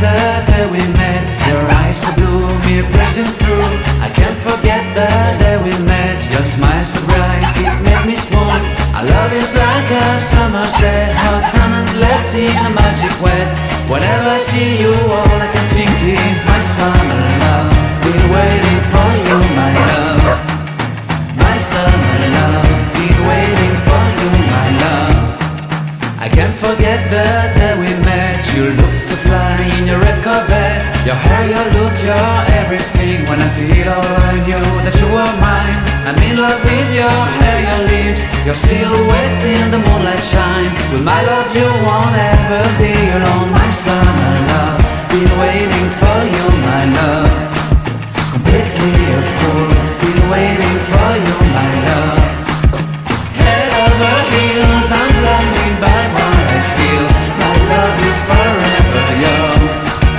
the day we met. Your eyes are blue, me pressing through. I can't forget the day we met. Your smile so bright, it made me swoon. Our love is like a summer's day, hot and endless in a magic way. Whenever I see you, all I can think is my summer love. Been waiting for you, my love. My summer love. Been waiting for you, my love. I can't forget the day we met. You looked so fly in your red Corvette. Your hair, your look, your everything. When I see it all, I knew that you were mine. I'm in love with your hair, your lips, your silhouette in the moonlight shine. With my love you won't ever be alone. My summer love, been waiting for you, my love. Completely a fool, been waiting for you, my love. Head over heels, I'm blinded by what I feel. My love is forever yours.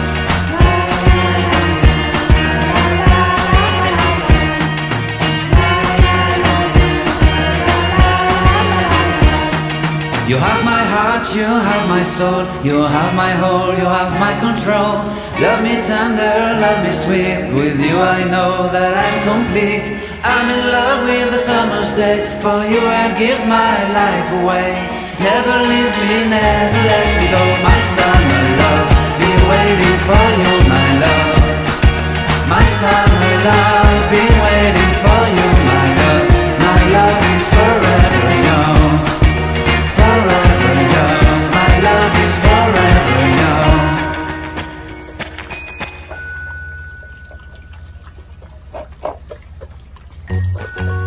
You have my heart, you have my soul, you have my whole, you have my control. Love me tender, love me sweet. With you I know that I'm complete. I'm in love with the summer's day. For you I'd give my life away. Never leave me, never let me go. My summer love, been waiting for you, my love. My summer love, been waiting for you, my love. My love is forever yours. Forever yours, my love is forever yours.